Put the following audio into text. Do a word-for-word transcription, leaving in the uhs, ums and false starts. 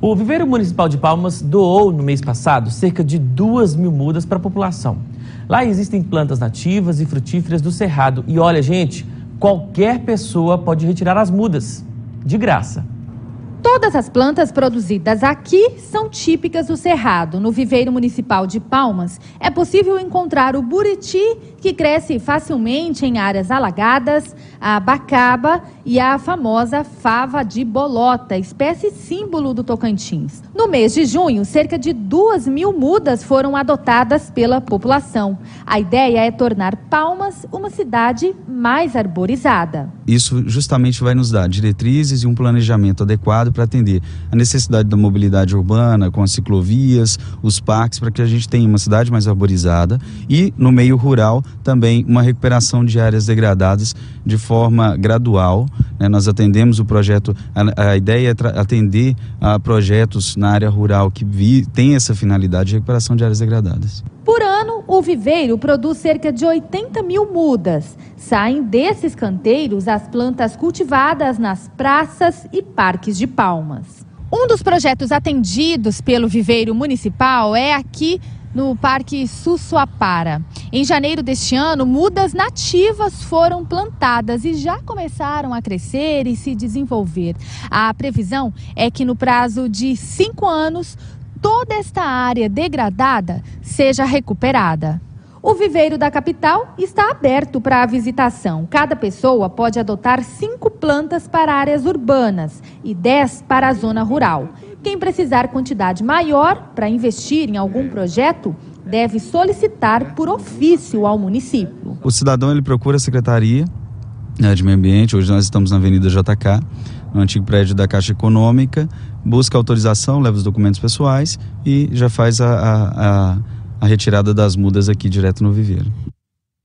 O Viveiro Municipal de Palmas doou no mês passado cerca de duas mil mudas para a população. Lá existem plantas nativas e frutíferas do Cerrado. E olha, gente, qualquer pessoa pode retirar as mudas, de graça. Todas as plantas produzidas aqui são típicas do Cerrado. No Viveiro Municipal de Palmas, é possível encontrar o buriti, que cresce facilmente em áreas alagadas, a abacaba e a famosa fava de bolota, espécie símbolo do Tocantins. No mês de junho, cerca de duas mil mudas foram adotadas pela população. A ideia é tornar Palmas uma cidade mais arborizada. Isso justamente vai nos dar diretrizes e um planejamento adequado para atender a necessidade da mobilidade urbana, com as ciclovias, os parques, para que a gente tenha uma cidade mais arborizada e, no meio rural, também uma recuperação de áreas degradadas de forma gradual. Né? Nós atendemos o projeto, a, a ideia é atender a projetos na área rural que vi, tem essa finalidade de recuperação de áreas degradadas. Por ano, o viveiro produz cerca de oitenta mil mudas. Saem desses canteiros as plantas cultivadas nas praças e parques de Palmas. Um dos projetos atendidos pelo Viveiro Municipal é aqui no Parque Sussuapara. Em janeiro deste ano, mudas nativas foram plantadas e já começaram a crescer e se desenvolver. A previsão é que no prazo de cinco anos, toda esta área degradada seja recuperada. O viveiro da capital está aberto para a visitação. Cada pessoa pode adotar cinco plantas para áreas urbanas e dez para a zona rural. Quem precisar quantidade maior para investir em algum projeto deve solicitar por ofício ao município. O cidadão ele procura a Secretaria de Meio Ambiente. Hoje nós estamos na Avenida J K, no antigo prédio da Caixa Econômica, busca autorização, leva os documentos pessoais e já faz a, a, a, a retirada das mudas aqui direto no viveiro.